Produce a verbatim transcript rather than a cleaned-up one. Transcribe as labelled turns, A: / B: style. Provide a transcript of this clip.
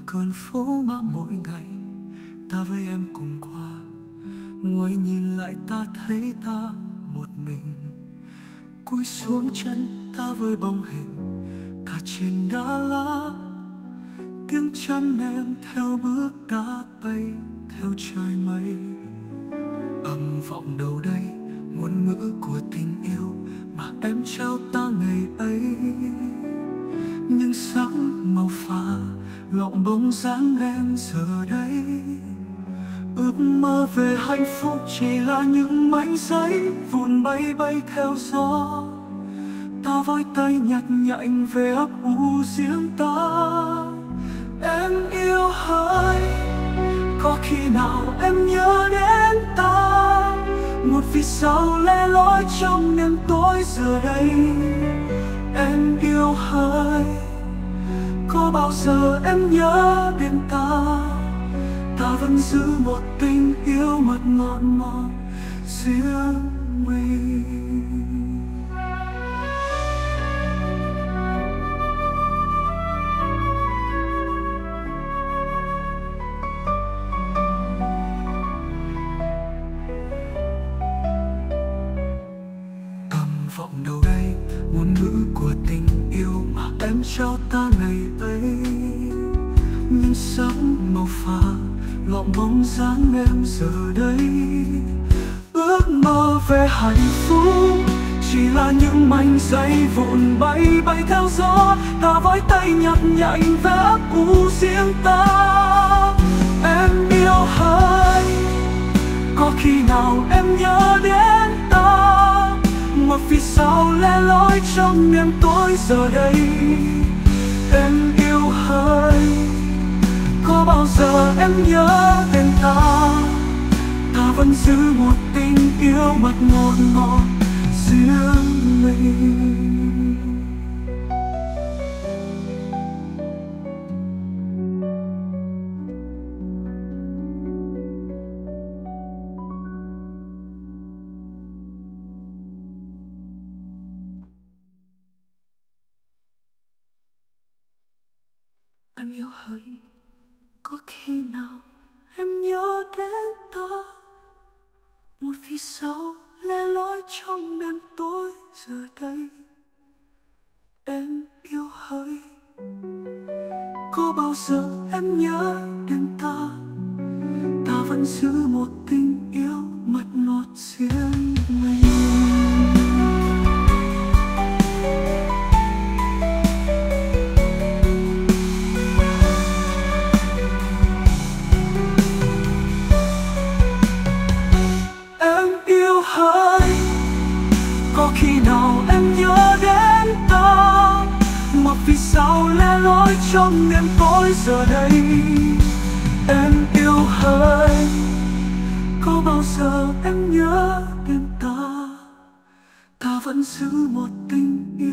A: con phố mà mỗi ngày ta với em cùng qua. Ngồi nhìn lại ta thấy ta một mình, cúi xuống chân ta với bóng hình ta trên đá lá. Tiếng chân em theo bước đá bay theo trời mây, âm vọng đâu đây ngôn ngữ của tình yêu mà em trao ta ngày ấy. Nhưng sáng màu phà lộng bóng dáng em giờ đây, ước mơ về hạnh phúc chỉ là những mảnh giấy vụn bay bay theo gió. Ta với tay nhặt nhạnh về ấp u riêng ta. Em yêu hỡi, có khi nào em nhớ đến ta, một vì sao lẻ loi trong đêm tối giờ đây. Em yêu hỡi, có bao giờ em nhớ đến ta, ta vẫn giữ một tình yêu mật ngọt ngọt riêng mình. Vọng đâu đây ngôn ngữ của tình yêu mà em trao ta ngày ấy. Nhưng sáng màu phà lọng bóng dáng em giờ đây, ước mơ về hạnh phúc chỉ là những mảnh giấy vụn bay bay theo gió. Ta với tay nhặt nhạnh về ấp u riêng ta. Em yêu hỡi, có khi nào em nhớ đến ta, một vì sao lẻ loi trong đêm tối giờ đây. Em yêu hỡi, có bao giờ em nhớ tên ta, ta vẫn giữ một tình yêu mật ngọt ngọt riêng mình. Em yêu hỡi, có khi nào em nhớ đến ta, một vì sao lẻ loi trong đêm tối giờ đây. Em yêu hỡi, có bao giờ em nhớ đến ta, ta vẫn giữ một tình yêu mật ngọt riêng mình. Có khi nào em nhớ đến ta, một vì sao lẻ loi trong đêm tối giờ đây. Em yêu hỡi, có bao giờ em nhớ đến ta, ta vẫn giữ một tình yêu